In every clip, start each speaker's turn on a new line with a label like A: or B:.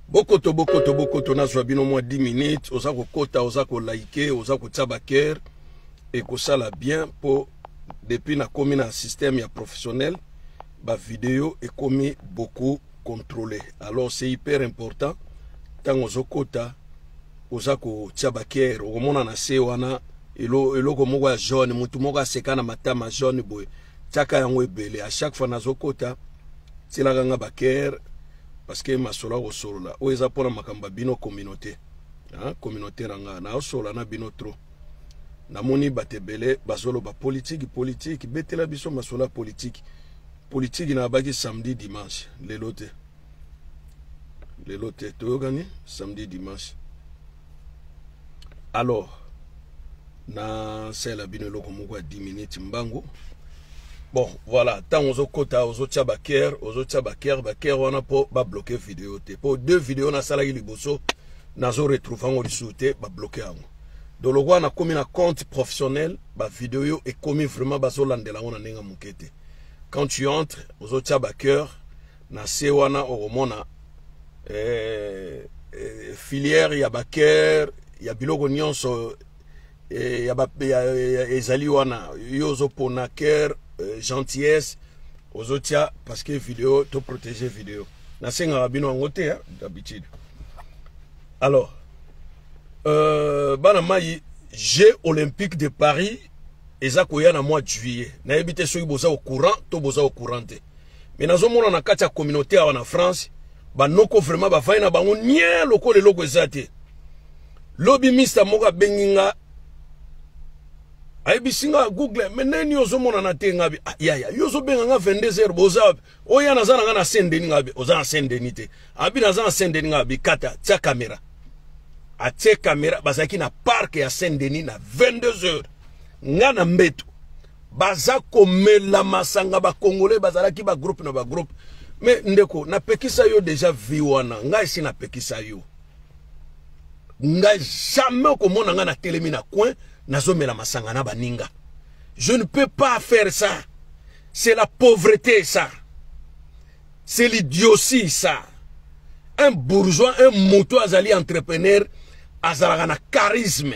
A: Bokoto na zwabino moins 10 minutes, osako kota, osako like, osako tabaker et que ça la bien pour depuis na komi na système ya professionnel, ba vidéo est commis beaucoup contrôlé. Alors c'est hyper important tant osokota osako tabaker, omona na se wana eloko moko ya jaune, mutu moko asekana matama jaune boy. Taka yango ebele à chaque fois nazokota tila nga baker parce que ma sola au solo là o eza pona makamba bino communauté hein communauté ranga na o sola na bino trop na moni batebele bazolo ba politique betela biso masola politique na baki samedi dimanche le lote to gagné samedi dimanche. Alors na sela bino loko moko 10 minutes mbango. Bon, voilà, tant aux kota, aux baker, on a pas bloqué vidéo. Pour 2 vidéos, on a salarié les bosso, on a retrouvé en dessous, on a bloqué. Donc, le on a commis un compte professionnel, la vidéo est commis vraiment baso landela, on a n'enga moukete. Quand tu entres, aux baker, na sewana, au mona, filière, il y a baker, il y a biloko nyonso, il y a ezali wana, yozo ponaker, gentillesse aux autres parce que vidéo to protéger vidéo na senga bino ngote d'habitude. Alors bana mai Jeux olympiques de Paris ezakoya na mois de juillet na ebité soki boza au courant to boza au courant te mais nazo mona na kati ya communauté en France banoko vraiment ba faina bango nie loko le loko ezate lobby mister moka benginga Aibisinga Google meneni yozo mona na te ngabi ya yozo benga nga 22h boza oya nazana nga na sendeni ngabi oza na sendeni te abi nazana na sendeni ngabi kata tia kamera atie kamera bazaki na parc ya sendeni na 22h nga na mbeto baza komela masanga ba congolais bazalaki ba groupe na ba groupe mais ndeko na pekisa yo déjà vi wana nga isi na pekisa yo nga jamais komona nga na telemi na coin nazomela masanga na baninga. Je ne peux pas faire ça. C'est la pauvreté ça. C'est l'idiotie ça. Un bourgeois, un moto azali entrepreneur azalaka na charisme.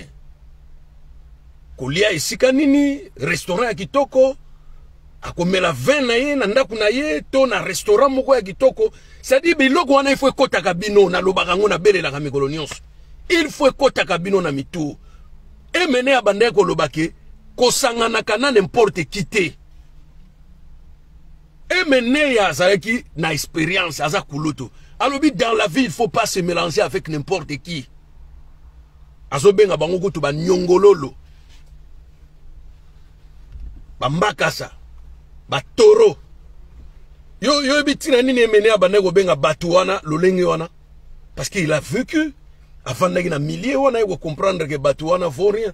A: Kolia esika nini restaurant ya kitoko akomela vin na ye na ndaku na ye to na restaurant moko ya kitoko. C'est-à-dire biloko wana il faut ekotaka bino na lobaka ngo na belelaka mikolo nyonso. Il faut ekotaka bino na mitu. Et mener à Bandeko Lobake, Kosanganaka na n'importe qui te. Et mener à Zareki na expérience, à Zakuluto. Alors, dans la vie, il ne faut pas se mélanger avec n'importe qui. Azobenga bango to ba nyongololo. Ba mbakasa. Ba toro. Yo bitina nini mener à Bandeko benga batuana, lolenge wana. Parce qu'il a vécu. Avant de milliers, on a comprendre que Batouana ne vaut rien.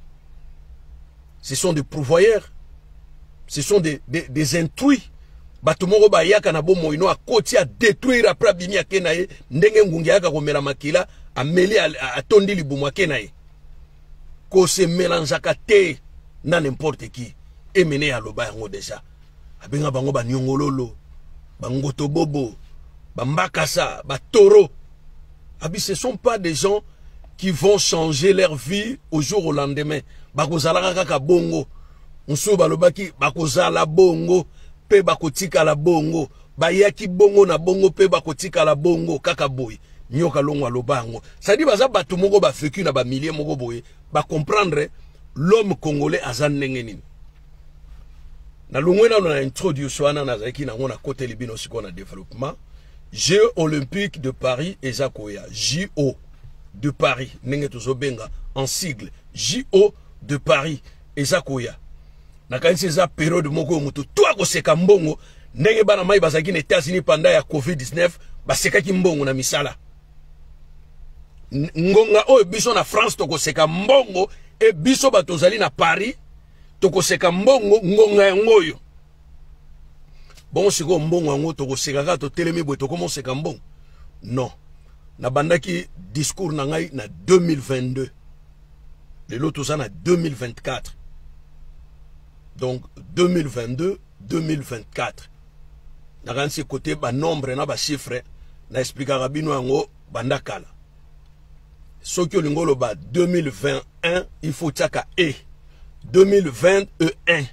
A: Ce sont des pourvoyeurs. Ce sont des intrus. Batumoro Bayaka na bomo ino a côté à détruire après Bimia Kenae, Ndenge Ngungiaka Romela Makila, a mêlé à Tondi Libumwa Kenae. Ko se mélange à te na n'importe qui. Et mené à l'Obayango déjà. Abenga Bango Banyongololo, Bango Tobobo, Bambakasa, Batoro. Abi, ce ne sont pas des gens qui vont changer leur vie au jour au lendemain. Bakozala kaka bongo. Unsu balobaki bakozala bongo pe bakotika la bongo. Bayaki bongo na bongo pe bakotika la bongo kaka boy. Nyoka longwa lobango. Ça dit baza batu moko ba vécu na ba milliers moko boy. Ba comprendre l'homme congolais azan nengeni. Na longwena na introduire swana na zaki na ngona côté libino siko na développement. Jeux olympiques de Paris et Zakoya. JO de Paris. Nengetuzobenga en sigle. JO de Paris et Zakoya. Nakanisi za période moko mutu. Toi ko seka mbongo. Nenge bana mai bazaki na États-Unis pendant ya COVID-19. Baseka ki mbongo na misala. Ngonga o biso na France toko seka mbongo. E biso batozali na Paris. Toko seka mbongo ngonga ya ngoyo. Bon, c'est comme bon, on to sekaka to telemi boy to comment c'est comme bon. Non. Na bandaki discours nangai na 2022. Le lot tout ça na 2024. Donc 2022, 2024. Na quand c'est côté ba nombre na ba chiffre na expliquera bino ngo bandakala. Sokyo lingolo ba 2021, il faut tchaka E. 2021.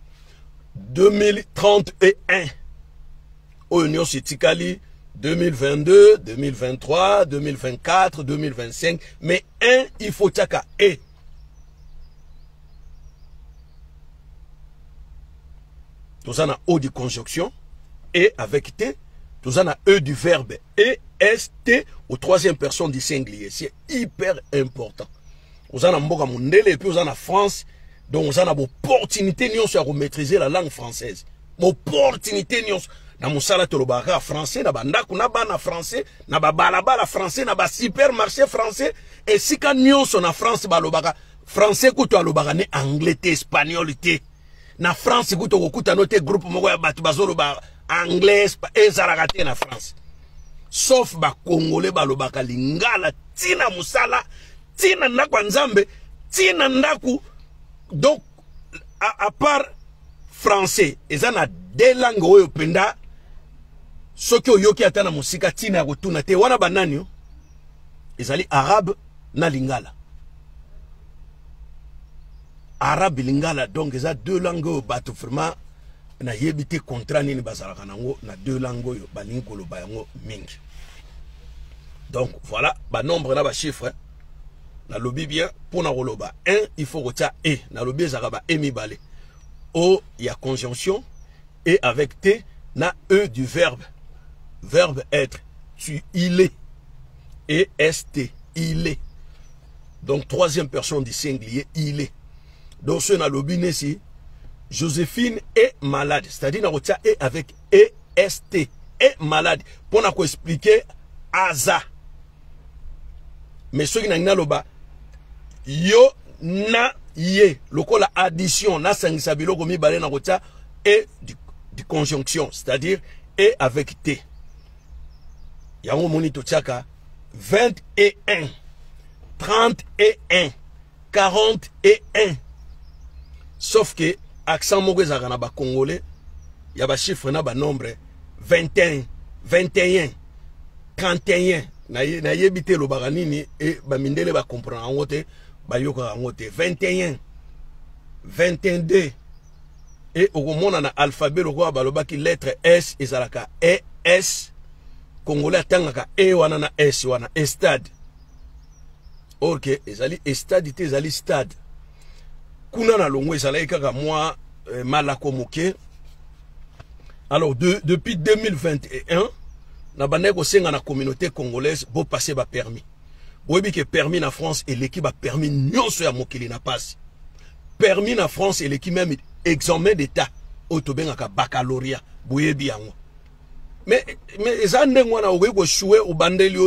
A: 2031. Union Sitikali 2022, 2023, 2024, 2025. Mais un, il faut tchaka E. Tout ça na O de conjonction. Et avec T. Tout ça na E du verbe. E, S, T au troisième personne du singulier. C'est hyper important. Vous en avez mboka mundele et puis vous en avez France. Donc vous en avez opportunité de maîtriser la langue française. Opportunité na musala tolobaka français na bandaku na bana français na balabala français na ba supermarché français et si ka nyonso na France balobaka français kuto alobaka ne anglais te espagnol te na France kuto kokuta note groupe moko ya batu bazoloba anglais ezalaka te na France sauf ba congolais balobaka lingala tina musala tina ndako nzambe tina ndaku. Donc à part français ezana deux langues oyo penda soki oyoki ata na musika tina kotuna te wana banani ezali arabe na lingala. Arabe lingala donc eza deux langues oyo bato vraiment na yebite contrat nini bazalaka nango na deux langues oyo balingi koloba yango mingi. Donc voilà ba nombre na ba chiffre na lobi bien pour na koloba 1 il faut retia E na lobi ezaka ba E mibale. O il y a conjonction et avec T na E du verbe. Verbe être. Il est. Et ST. Il est. Donc troisième personne du singulier. Il est. Donc ce na lobi ici. Joséphine est malade. C'est-à-dire na retia E avec EST. Est malade. Pour na ko expliquer Aza. Mais ceux qui n'ont pas yo na ye lokola addition na sangisa biloko mibale na kotia et du conjonction, c'est-à-dire et avec T. Yango moni to tiaka 21, 31, 41. Sauf que accent moko ezaka na ba congolais ya ba chiffre na ba nombre 21, 21, 31. Na yebite lo baranini et ba mindele ba comprendre en wote ba yoka en wote 21 22 et au monde na alphabet lo ba lo baki lettre S ezalaka E S congolais tangaka E wana na S wana stade. OK ezali stade te ezali stade kuna na longo ezali kaka moi malako moke. Alors depuis 2021 na bandeko senga na communauté congolaise bo passer ba permis. Boyebi que permis na France et l'équipe a permis nyonso ya mokili na passe. Permis na France et l'équipe même examen d'état autobengaka baccalauréat boyebi yango. Mais ezande ngwana okoki ko jouer au bandeli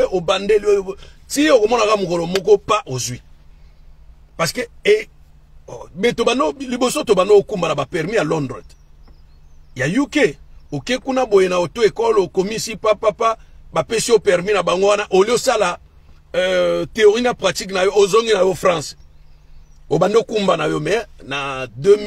A: si okomona ka mukolo moko pa ozui. Parce que mais tobano liboso tobano okumba na ba permis à Londres. Ya UK OK kuna boye na auto école au komisi papa ba pesio permis na bango wana olio sala théorie na pratique na yo ozongi na yo France obando kumba na yo mais na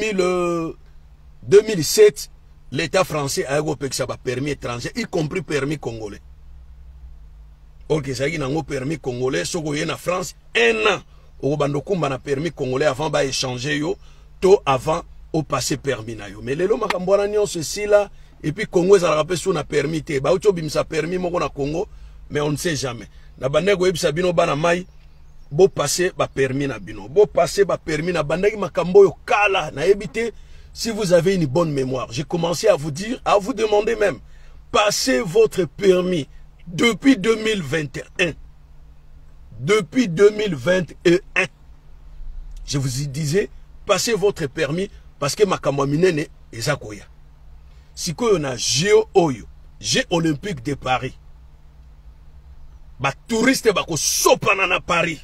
A: 2007 l'état français a eu pekisa ba permis étranger y compris permis congolais. OK ça y nango permis congolais soko ye na France 1 an obando kumba na permis congolais avant ba échanger yo to avant au passé permis na yo mais lelo makambo na nyonso ceci là. Et puis Congo ça rappelle sur na permis te ba uto bimisa permis moko na Congo mais on ne sait jamais na bandeko yebisa bino bana mai bo passer ba permis na bino bo passer ba permis na bandeki makambo yo kala na ebité. Si vous avez une bonne mémoire, j'ai commencé à vous dire, à vous demander même, passez votre permis depuis 2021. Depuis 2021. Je vous disais, passez votre permis parce que makambo minene ezakoya. Si on a Géo Oyo, Jeux Olympiques de Paris. Ba touriste bako sopana na Paris.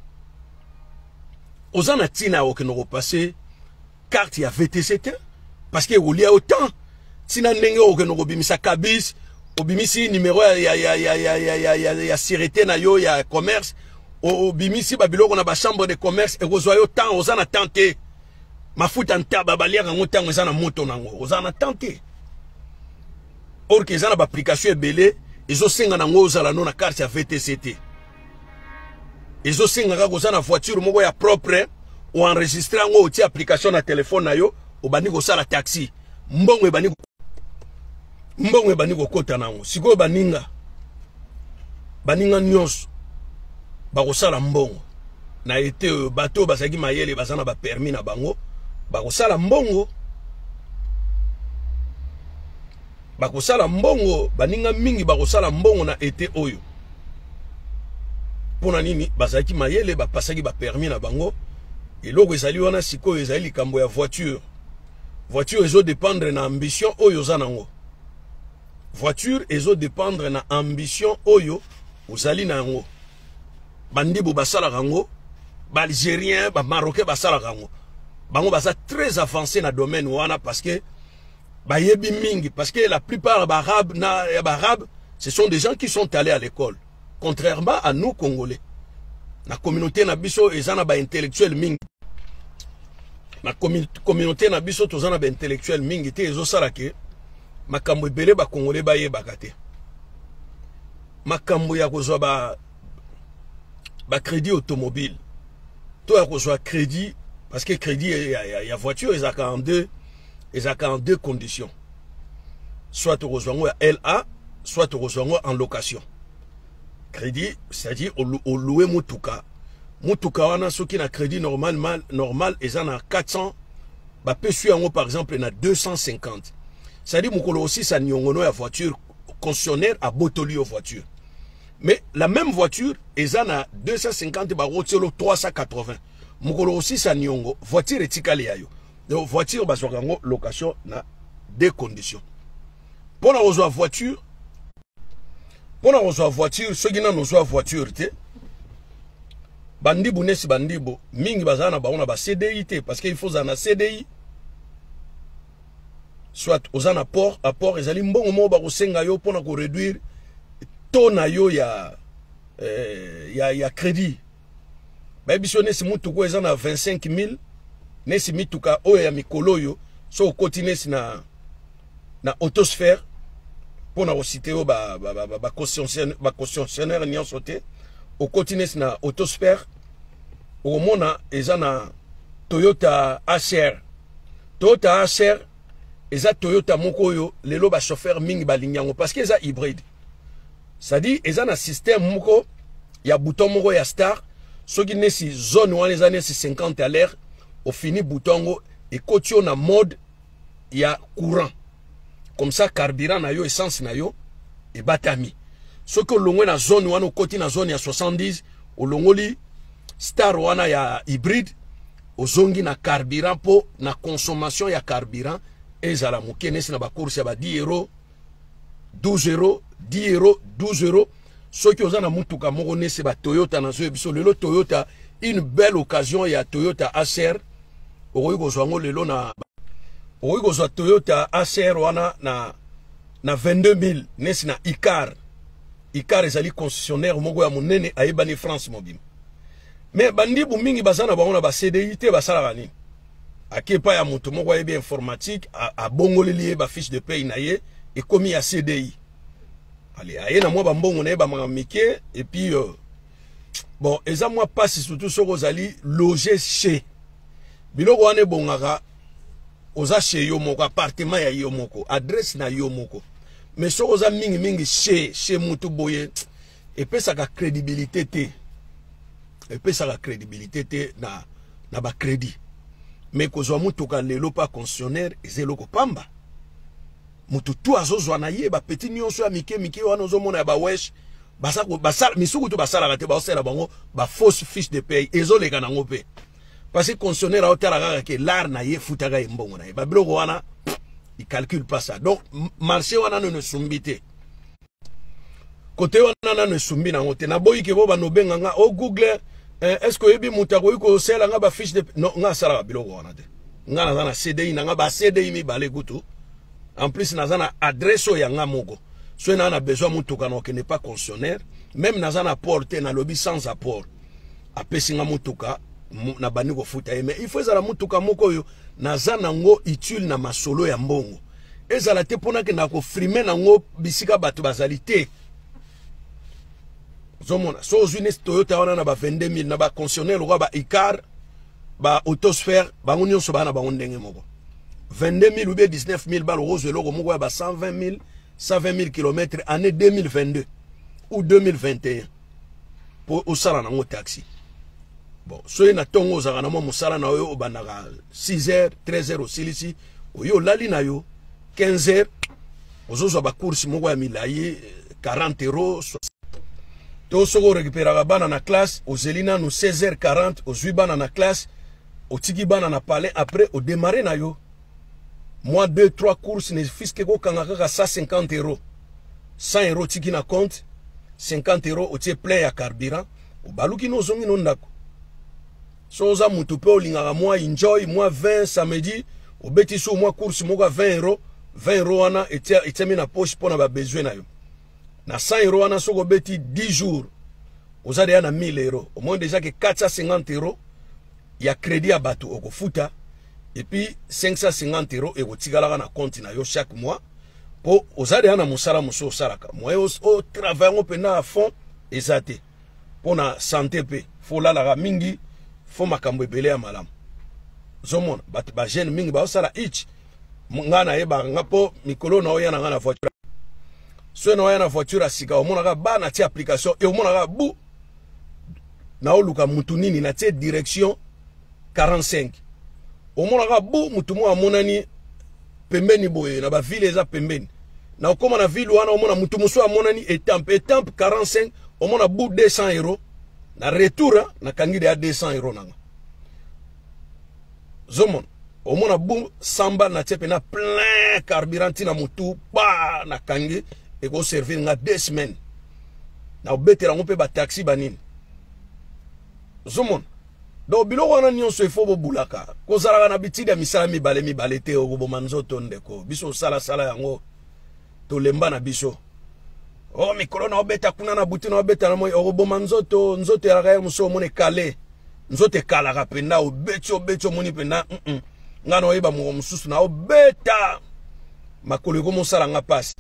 A: Ozana tina okeno passer carte ya VTC parce que il y a autant tina ndenge okeno bimisa kabis obimisi numéro ya sécurité na yo ya commerce obimisi babiloko na ba chambre de commerce et kozwa yo temps ozana tenter mafuta ntaba baliaka ngotango ozana moto nango ozana tenter. Or que ça na application ebele ezosenga nango ozala no na carte ya VTCT. Ezosenga kaka koza na voiture moko ya propre ou enregistrer ngo outil application na téléphone na yo obandi kosala taxi. Mbongo ebani kokota nango. Sikoyo baninga nyonso bakosala mbongo. Na ete bato bazaki mayele bazana ba permis na bango bakosala mbongo. Bakosala mbongo, baninga mingi bakosala mbongo na ete oyo. Pona nini bazaki mayele bapasaki ba permis na bango. Eloko ezali wana sikoyo ezali likambo ya voiture. Voiture ezo dépendre na ambition oyo za nango. Voiture ezo dépendre na ambition oyo ozali nango. Bandibo basala rango, ba Algérien, ba Marocain basala rango. Bango basa très avancé na domaine wana parce que bayebi mingi, parce que la plupart d'Arabes, ce sont des gens qui sont allés à l'école. Contrairement à nous, Congolais. La communauté nabiso ezana ba intellectuel mingi. La communauté nabiso tozana ba intellectuel mingi te ezo salake makambo ebele ba Congolais ba yebaka te. Makambo ya kozwa ba crédit automobile. To ya kozwa crédit parce que crédit ya voiture ezaka en deux conditions. Soit tu rejoins LA, soit tu rejoins en location. Crédit, c'est-à-dire au louer mutuka. Mutuka wana ceux qui na crédit normal ils en a 400, bah peut suivre par exemple na 250. C'est-à-dire mukolo aussi ça nyongono ya voiture concessionnaire à Botoli aux voitures. Mais la même voiture ils en a 250 bah rotelo 380. Mukolo aussi ça nyongo voiture etikali yayo. Donc voiture basokango location na deux conditions. Pour la rejoindre voiture, ceux qui n'ont pas voiture, bandibo nesi bandibo, mingi bazana ba on a ba CDI parce qu'il faut un CDI. Soit aux an apport, ils allaient mbongo mo ba kosenga yo pour na ko réduire taux na yo ya crédit. Ba bisone si mutu ko ezana 25 000, nesi mituka oyo ya mikolo yo, so continue na autosphère. Pour na citer ba concessionnaire n'y en sauté au continue na autosphère au mona ezana Toyota HR eza Toyota moko yo lelo ba chauffeur mingi ba linyango parce que eza hybride, ça dit ezana système moko ya bouton moko ya star soki nesi zone wana eza nesi 50 à l'air au fini bouton et kotio na mode ya courant. Comme ça, carburant na yo, essence na yo, et batami. Ce que l'on na zone ou au côté na zone ya 70, au longoli star wana ya hybride, au zongi na carburant po na consommation ya carburant, et zala mouke nesi na ba course ya ba 10 €, 12 €, 10 €, 12 €. Ce qui oza na mutuka moko nesi ba Toyota na zo biso lelo Toyota, une belle occasion ya Toyota HR, au go zwango lelo na oui, vous Toyota ACR wana na 22 000 nesi na Icar ezali concessionnaire moko ya monene ayebani France mobile. Mais bandibu mingi bazana bango ba CDI te basala bani. Akepa ya mutu moko ayebi informatique a bongoleli ba fiche de paye na ye et komi ya CDI. Allez, aye na mwa ba mbongo na ye ba mike et puis bon, eza mwa passe surtout soko zali loger chez. Biloko wane bongaka oza chez yo moko, appartement ya yo moko, adresse na yo moko. Mais so oza mingi chez mutu boye, et ça a crédibilité te. Et ça a crédibilité te na ba crédit. Mais ko zo mutu ka lelo pa concessionnaire ezelo ko pamba. Mutu tu azozwa na ye ba petit nyonso ya mike wana zo mona ba wesh, basala misuku tu basala kate ba osela bango ba fausse fiche de paye ezoleka nango pe. Parce que concessionnaire a otala que l'art na ye futaga mbongo na ye ba biloko wana il calcule pas ça. Donc marché wana ne sumbite côté wana ne sumbi na ngote na boyi ke bo ba no benga nga o Google est-ce que yebi mutako iko sela nga ba fiche de non nga sala biloko wana te nga na CDI na nga ba CDI mi bale kutu en plus na zana adresse ya nga moko so na na besoin mutuka no ke n'est pas concessionnaire même na zana porter na lobby sans apport apesi nga mutuka na bani ko futa mais il faut ezala mutuka moko yo naza nango utile na masolo ya mbongo ezala te pona ke na ko frimer nango bisika bato bazali te zomona so ozwi Toyota wana na ba 22 000 na ba concessionnaire loka ba Icar ba Autosphere bango nyonso bana bango ndenge moko 22 000 ou bien 19 000 balo ozwe loko moko ya ba 120 000 km année 2022 ou 2021 pour osala nango taxi. Bon, soyez na tongo ozaka mo musala na yo obandaka 6h 13h osilisi oyo lali na yo 15h ozozwa ba course moko ya milai 40 euros. To soko récupérera bana na classe ozelina no 16h40 ozwi bana na classe otiki bana na palais après au démarrer na yo moi 2-3 courses ne fiske ko kangaka 150 euros 100 euros tiki na compte 50 euros otie plein ya carburant obaluki no zongi no ndako so za mutu pe olingaka moi enjoy moi 20 samedi obeti so moi course moko 20 euros wana etemi na poche pona ba besoin na yo na 100 euros wana soko beti 10 jours ozade ya na 1000 euros au moins déjà que 450 euros ya crédit à bateau au futa et puis 550 euros et otikalaka na compte na yo chaque mois pour ozade ya na musala muso salaka moi au travail pena à fond ezate pour na santé pe faut la mingi faut makambo ebele ya malamu zomona bat ba jeune mingi ba osala itch ngana yeba ngapo mikolo na oya na ngana voiture so na oya na voiture asika omonaka ba na ti application et omonaka bu na oluka mutu nini na ti direction 45 omonaka bu mutu mo amonani pembeni boye na ba ville eza pembeni na okoma na ville wana omona mutu muso amonani etampe 45 omona bu 200 euros na retour na kangide ya 200 euros nanga zomon omona bu samba na tiepe na plein carburant na mutu pa na kangi et go servir nga 2 semaines na obetera ngope ba taxi banini zomon do bilo wana nyonso ifo bo bulaka ko zalaka na bitida misala mibale te o bo manzoto ndeko biso sala yango to lemba na biso oh mikolo na obeta kuna na buti na obeta na mo o bo manzoto nzoto ya ga muso mone kale nzote kala ka penda obecho moni penda ngana oyeba mo mususu na obeta makolo ko mosala nga passe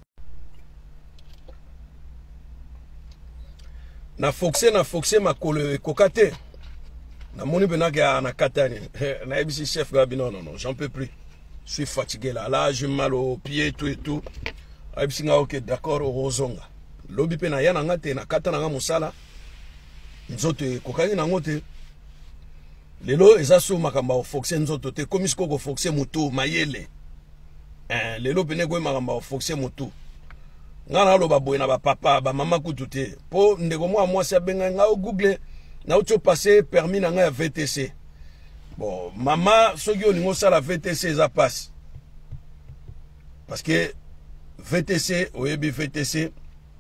A: na foxe makolo ekokate na moni pena ka na katani na ebisi chef gabi non j'en peux plus je suis fatigué là j'ai mal au pied tout et tout ebisi nga ok d'accord ozonga lobi pena yana ngate na katana nga musala nzote kokani na ngote lelo ezaso makamba o foxe nzoto te komisko ko foxe mutu mayele lelo pene ko makamba o foxe mutu ngana loba boye na ba papa ba mama kutu te po ndeko moi sa benga nga o google na uto passer permis na nga ya VTC bon mama soki olingo sala VTC za passe parce que VTC oyebi VTC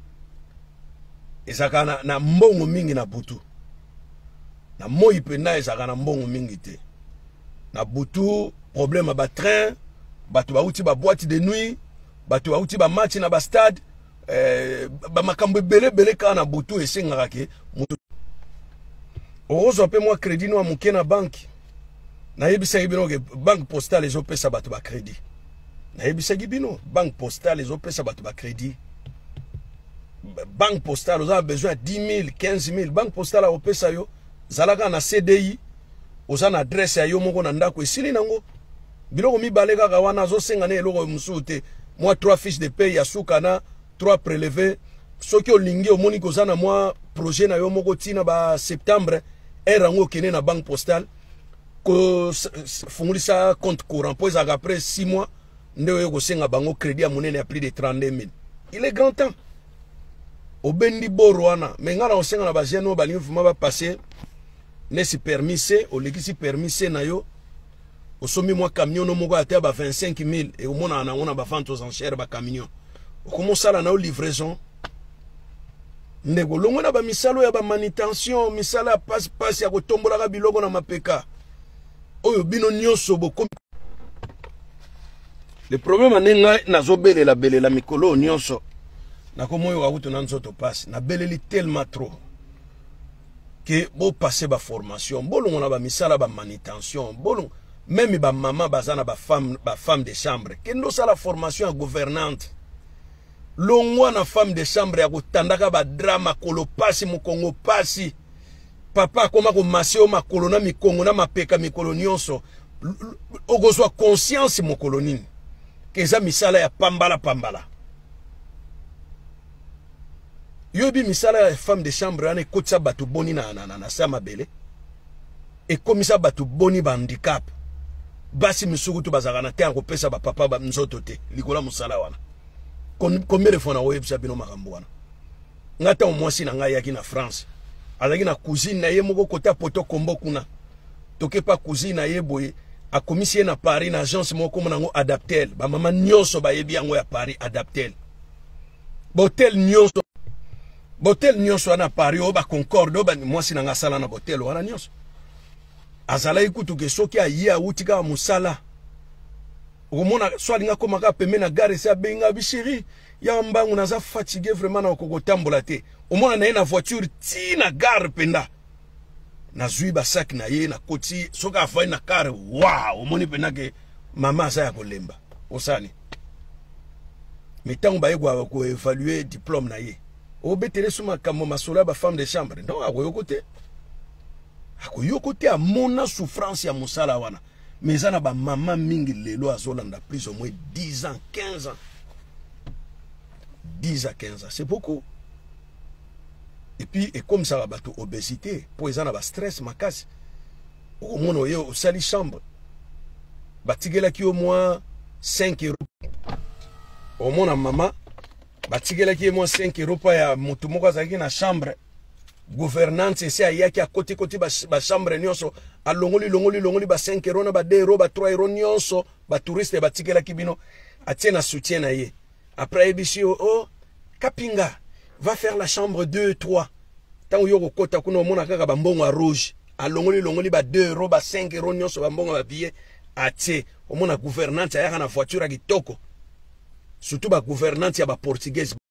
A: ezaka na mbongo mingi na butu na moi pena ezaka na mbongo mingi te na butu problème ba train batu ba uti ba boîte de nuit batu ba uti ba match na ba stade ba makambo bele ka na butu esengaka ke mutu ozo pe moi crédit no amuke na banque na yebisa bino ke banque postale ezopesa batu ba crédit na yebisa bino banque postale ezopesa batu ba crédit banque postale oza besoin 10 000 15 000 banque postale opesa yo zalaka na CDI oza na adresse ya yo moko na ndako esili nango biloko mibale kaka wana azosenga na eloko mususu te moi 3 fiches de paye ya suka na 3 prélevés soki olingi omoni koza na moi projet na yo moko tina ba septembre erango kene na banque postale ko fungulisa compte courant po ezaka après 6 mois nde oyo kosenga bango crédit ya monene ya plus de 32 000 il est grand temps obendi boro wana mais ngana osenga na ba jeune ba lingi fuma ba passer nesi permise olikisi permise na yo osomi moi camion no moko ate ba 25 000 et omona na ona ba vente aux enchères ba camion okomosala na livraison ndeko longo na ba misalo ya ba manutention misala passe ya kotombola ka biloko na mapeka oyo bino nyonso boko le problème anenga nazobelela belela mikolo nyonso na komoyo wa kutu na nzoto passe na beleli tellement trop que bo passer ba formation bolongo na ba misala ba manutention bolongo même ba maman bazana ba femme de chambre que ndo sala formation à gouvernante longwa na femme de chambre ya kotandaka ba drama kolo pasi mokongo pasi papa koma ko masio makolo na mikongo na mapeka mikolo nyonso okozwa conscience mokolo nini keza misala ya pambala yobi misala ya femme de chambre ane kotsa batu boni na sama bele e komisa batu boni ba handicap basi misuku to bazakana te ko pesa ba papa ba nzoto te likola musala wana combien de fois na websa bino makambo wana ngata omwasi na ngai yaki na France azaki na cousine na ye moko kota poto kombo kuna toke pa cousine na ye boye a commissaire na Paris na agence moko monango Adaptel ba mama nyonso ba yebi yango ya Paris Adaptel botel nyonso na Paris o ba Concorde o ba mwasi na ngasala na botel wana nyonso azala ikutu ke soki aye utika musala omona swalinga komaka peme na gare sa benga bishiri ya mbangu naza fatigué vraiment na kokotambola te omona na ye na voiture ti na gare penda na zui ba sac na ye na koti soka afai na car wow omoni pena ke mama sa ya kolemba osani metango ba yego ko évaluer diplôme na ye obetele suma kamo masola ba femme de chambre non akoyokote amona souffrance ya musala wana mais ça na ba maman mingi lelo azolanda plus au moins 10 ans 15 ans 10 à 15 ans c'est beaucoup. Et puis et comme ça va bato obésité pour ça na ba stress makasi au mono yo au sali chambre batigela ki au moins 5 euros au mona maman batigela ki au moins 5 euros pa ya mutu moko azaki na chambre gouvernance c'est ayaki à côté ba chambre nyonso a longoli ba 5 euros na ba 2 euros ba 3 euros nyonso ba touriste batigela ki bino atiena soutien na ye après ebishi oh kapinga va faire la chambre 2 3 tant yo kota kuna mona kaka ba mbongo a rouge a longoli ba 2 euros ba 5 euros nyonso ba mbongo ba billet atie o mona gouvernante ayaka na voiture a kitoko surtout ba gouvernante ya ba portugaise